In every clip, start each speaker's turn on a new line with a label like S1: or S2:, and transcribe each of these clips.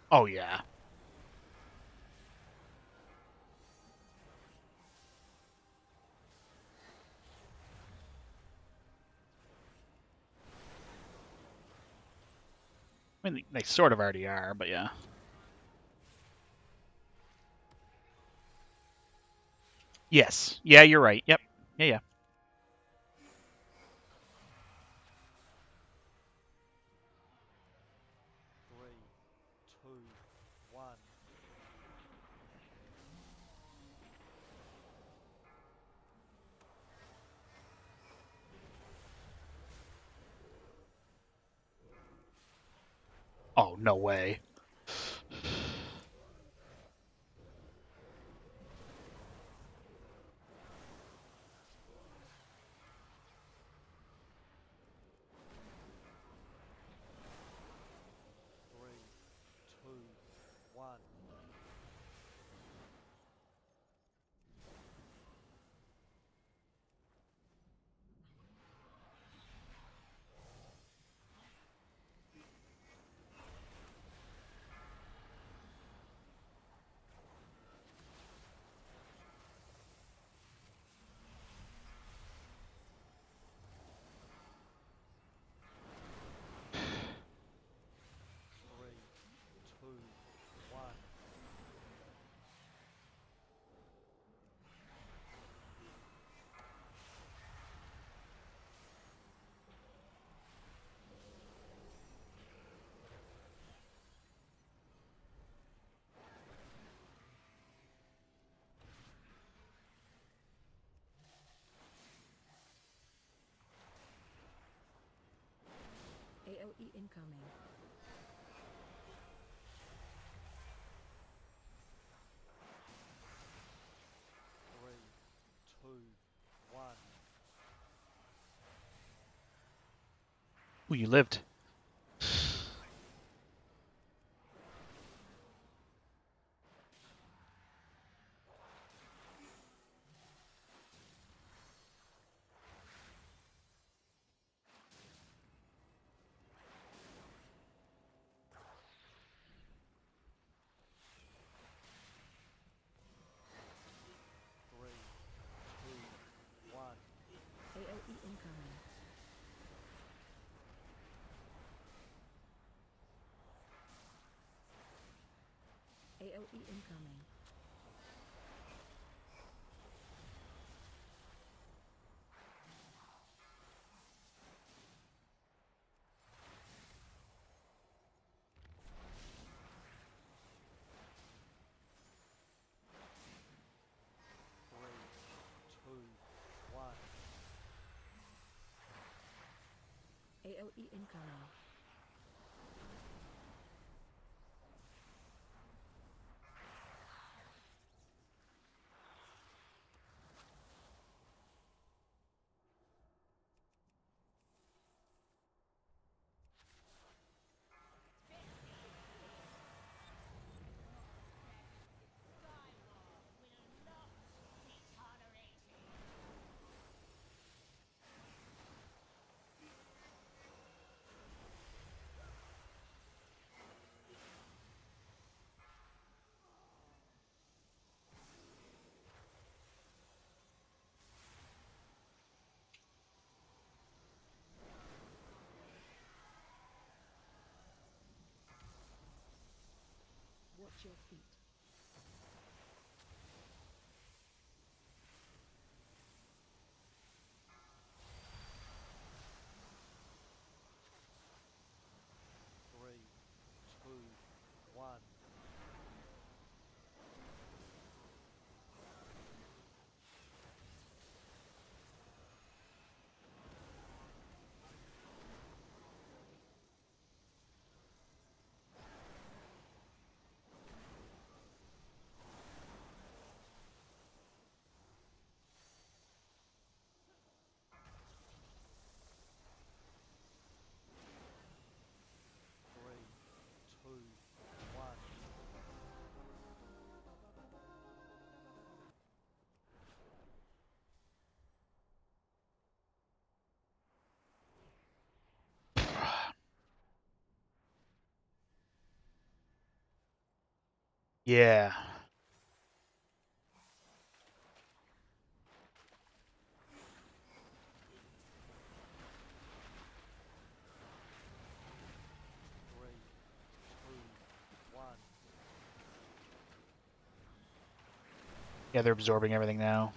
S1: Oh yeah. I mean, they sort of already are, but yeah. Yes. Yeah, you're right. Yep. Yeah, yeah.
S2: Three, two, one.
S1: Oh, no way.
S2: 3, 2, 1. Three, two, one.
S3: AOE incoming.
S2: 3, 2, 1.
S1: Ooh, you lived.
S2: 3, 2, 1.
S3: AOE incoming. AOE incoming.
S2: 3, 2, 1.
S3: AOE incoming. Watch your feet.
S2: 3, 2, 1.
S1: Yeah.
S2: Three, two, one.
S1: Yeah, they're absorbing everything now.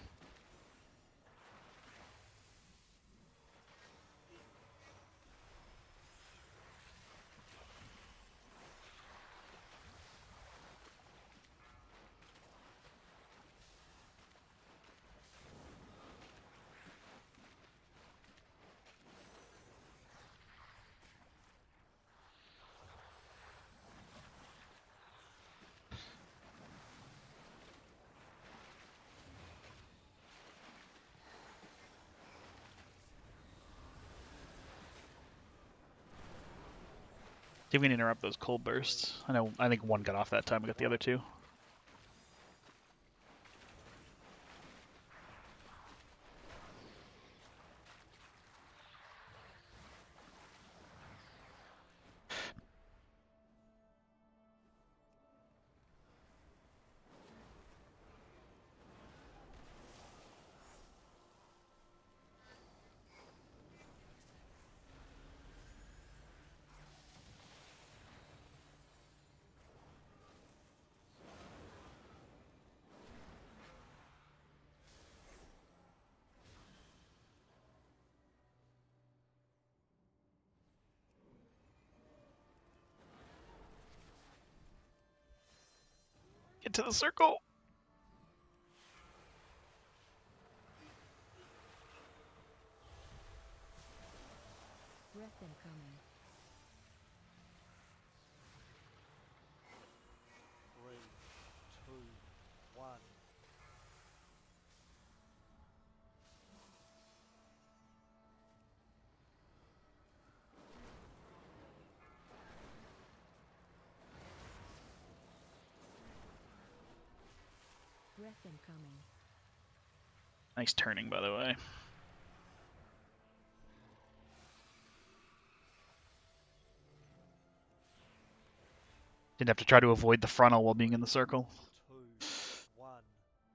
S1: See if we can interrupt those cold bursts. I think one got off that time. We got the other two. Get to the circle.
S3: Breath incoming.
S2: Three, two, one.
S3: Breath incoming.
S1: Nice turning, by the way. Didn't have to try to avoid the frontal while being in the circle.
S2: Two, one.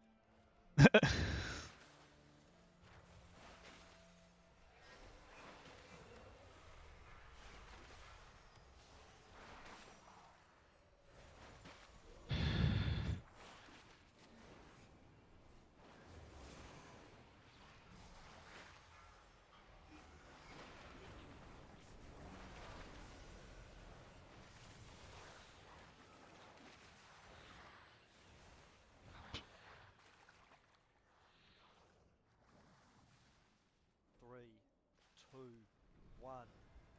S2: Three, two, one.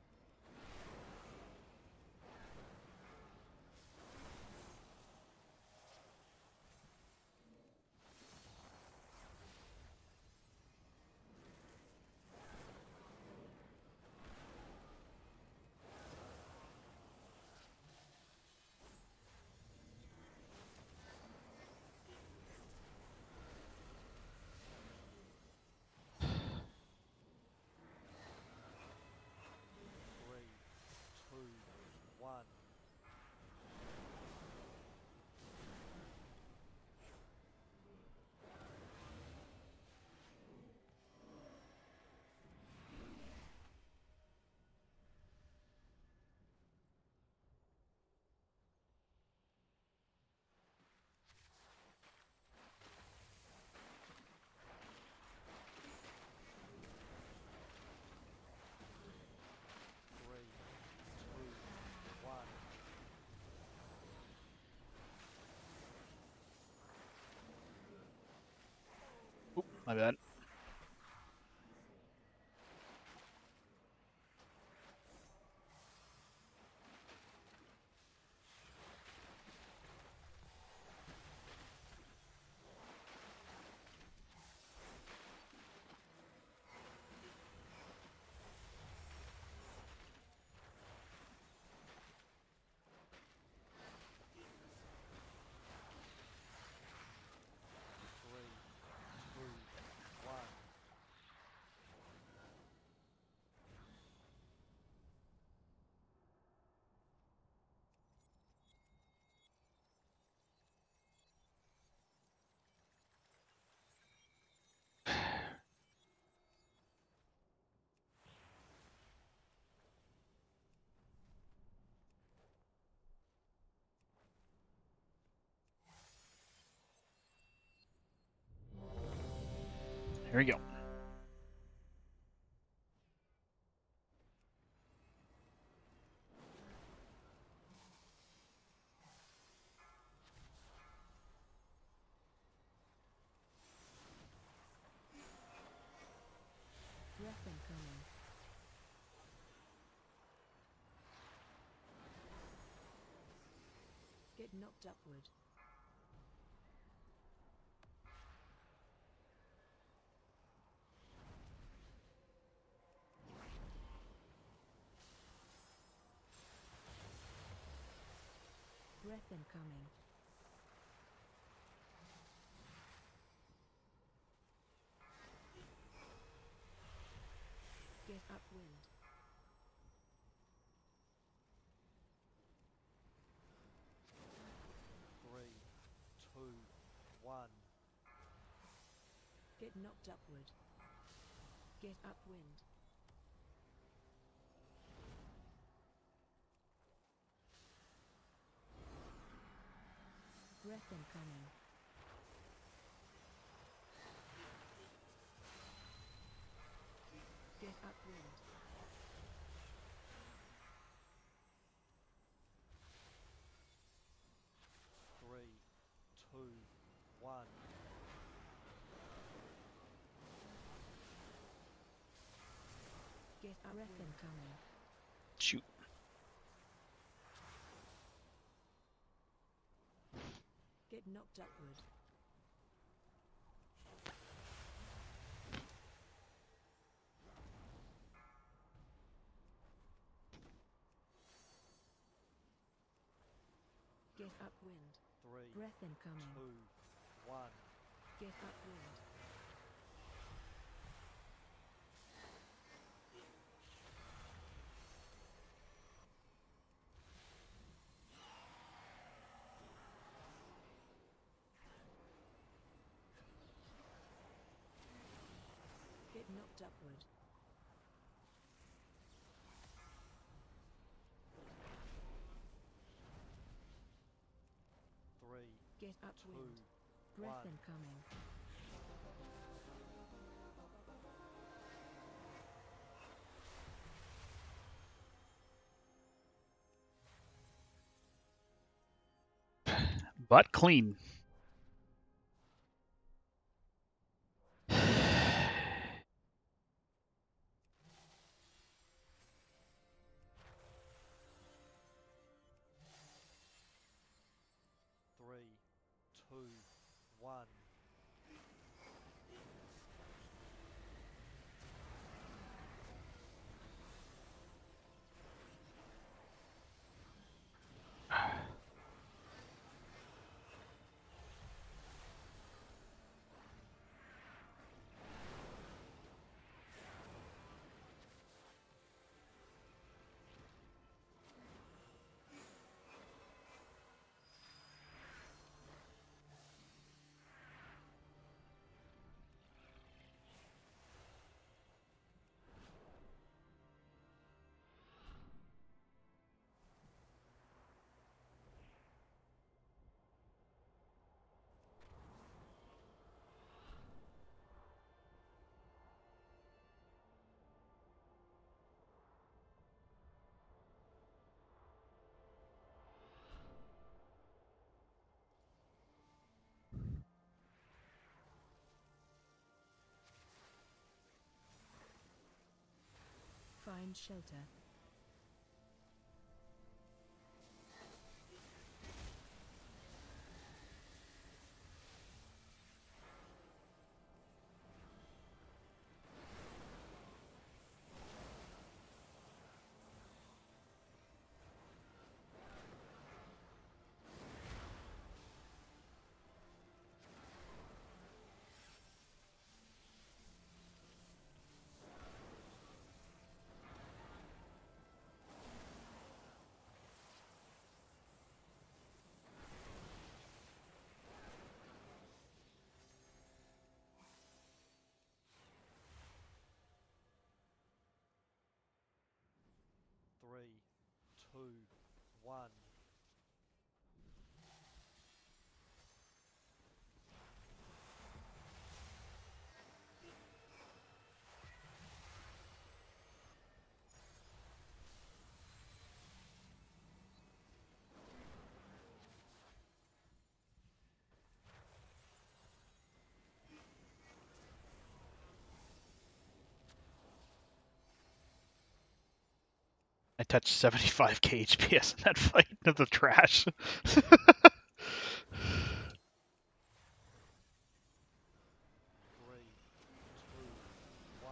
S2: Three, two, one. Three, two, one.
S1: Oop, my bad.
S2: Three, two,
S1: Here we go.
S3: Breath incoming. Get knocked upward. Breath incoming. Get upwind.
S2: Three, two, one.
S3: Get knocked upward. Get upwind. Breath incoming. Get upwind.
S2: Three, two, one.
S3: Get upwind. Breath incoming.
S1: Shoot.
S3: Get knocked upward. Get upwind.
S2: Three,
S3: Breath incoming.
S2: two, one.
S3: Get upwind. Get knocked upward.
S2: Three,
S3: Get
S2: two,
S3: upwind. Breath
S2: one.
S3: incoming.
S1: But clean.
S2: Three, two, one.
S3: Find shelter.
S2: Three, two, one.
S1: I touched 75k HPS in that fight. That's the trash.
S2: 3, 2, 1.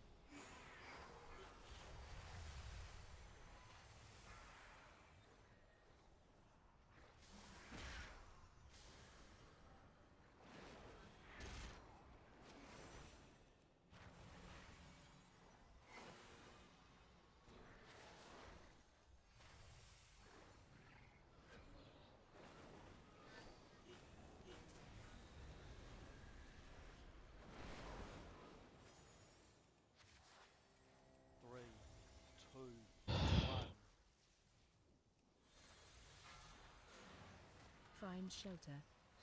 S2: Three, two, one.
S3: Find shelter.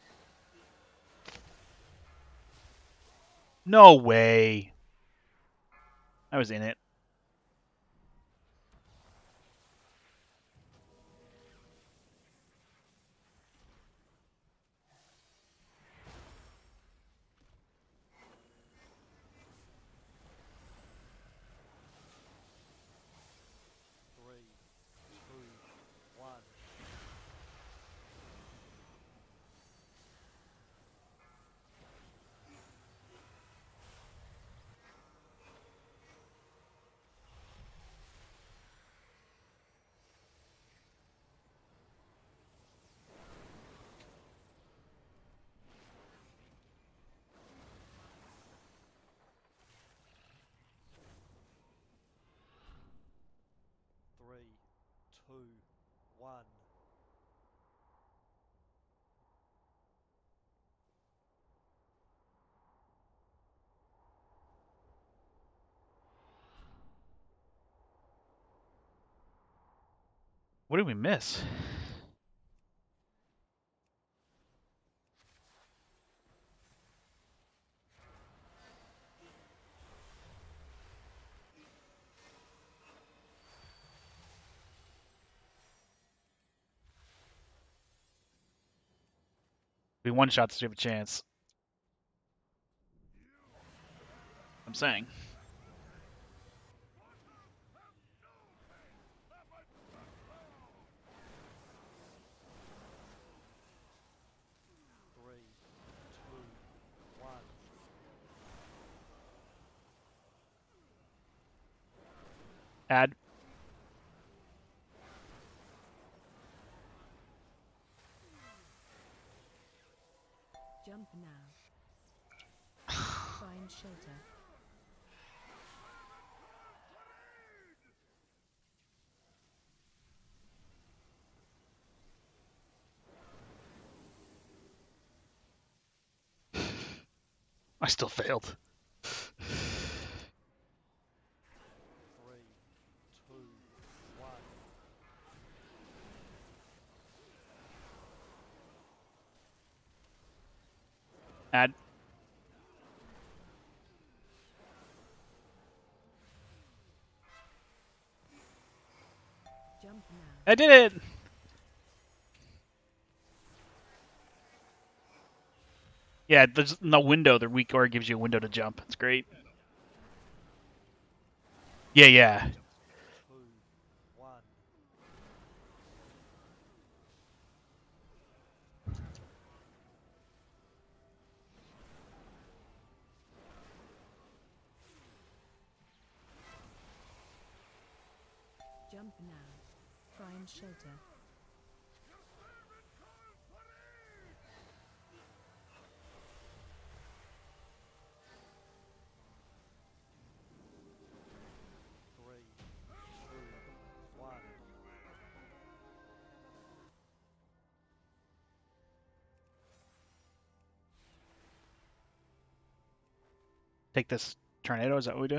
S1: No way. I was in it.
S2: Three, two, one. Three, two, one.
S1: What did we miss? We one shots to have a chance. I'm saying.
S2: Three, two, one.
S1: Add.
S3: Jump now. Find shelter.
S1: I still failed.
S2: Three, two, one.
S1: Add.
S3: Jump now.
S1: I did it! Yeah, there's no window. The weak aura gives you a window to jump. It's great. Yeah, yeah.
S2: Two, one.
S3: Jump now. Find shelter.
S2: Three, two, one.
S1: Take this tornado. Is that what we do?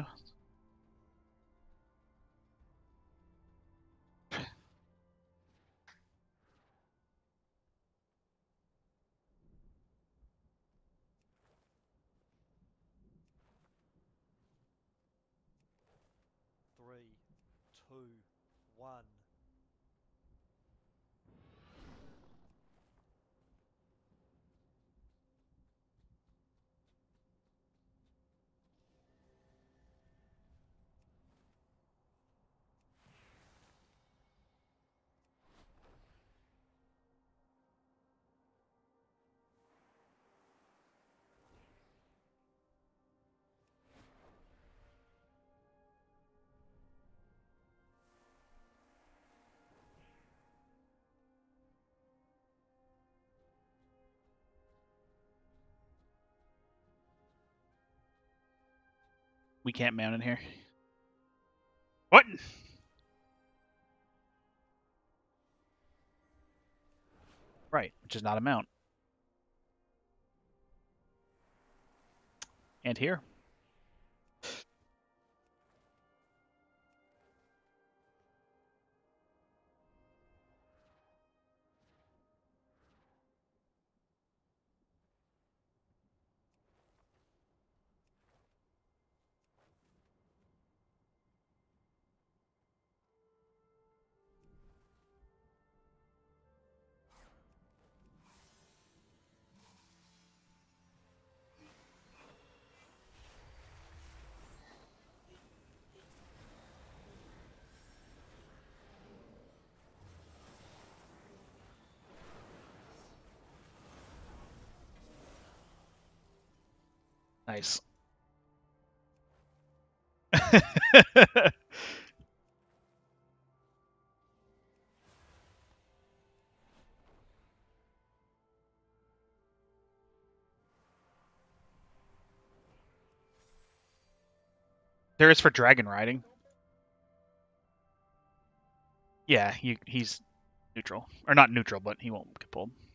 S2: Three, two, one.
S1: We can't mount in here. What? Right, which is not a mount. And here. Nice. There is for dragon riding. Yeah, he's neutral. Or not neutral, but he won't get pulled.